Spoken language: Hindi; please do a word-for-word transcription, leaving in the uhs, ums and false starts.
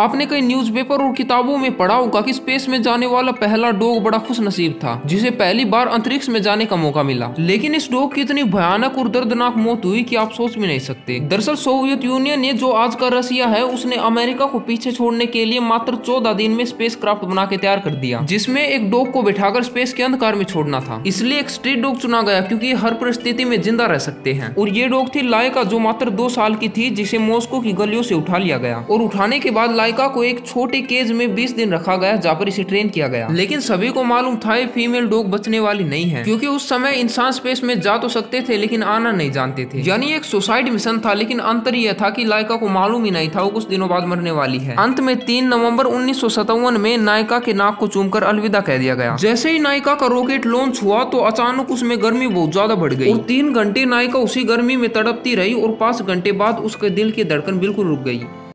आपने कई न्यूज़पेपर और किताबों में पढ़ा होगा कि स्पेस में जाने वाला पहला डॉग बड़ा खुश नसीब था जिसे पहली बार अंतरिक्ष में जाने का मौका मिला। लेकिन इस डॉग की इतनी भयानक और दर्दनाक मौत हुई कि आप सोच भी नहीं सकते। दरअसल सोवियत यूनियन ने, जो आज का रसिया है, उसने अमेरिका को पीछे छोड़ने के लिए मात्र चौदह दिन में स्पेस क्राफ्ट बना के तैयार कर दिया, जिसमें एक डॉग को बैठाकर स्पेस के अंधकार में छोड़ना था। इसलिए एक स्ट्रीट डॉग चुना गया क्योंकि ये हर परिस्थिति में जिंदा रह सकते हैं। और ये डॉग थी लाइका, जो मात्र दो साल की थी, जिसे मॉस्को की गलियों से उठा लिया गया। और उठाने के बाद लाइका को एक छोटे केज में बीस दिन रखा गया, जहाँ पर इसे ट्रेन किया गया। लेकिन सभी को मालूम था ये फीमेल डॉग बचने वाली नहीं है, क्योंकि उस समय इंसान स्पेस में जा तो सकते थे लेकिन आना नहीं जानते थे। यानी एक सुसाइड मिशन था। लेकिन अंतर यह था कि लाइका को मालूम ही नहीं था वो कुछ दिनों बाद मरने वाली है। अंत में तीन नवंबर उन्नीस सौ सत्तावन में नायिका के नाक को चूमकर अलविदा कह दिया गया। जैसे ही नायिका का रॉकेट लॉन्च हुआ तो अचानक उसमें गर्मी बहुत ज्यादा बढ़ गई और तीन घंटे नायिका उसी गर्मी में तड़पती रही और पांच घंटे बाद उसके दिल की धड़कन बिल्कुल रुक गई।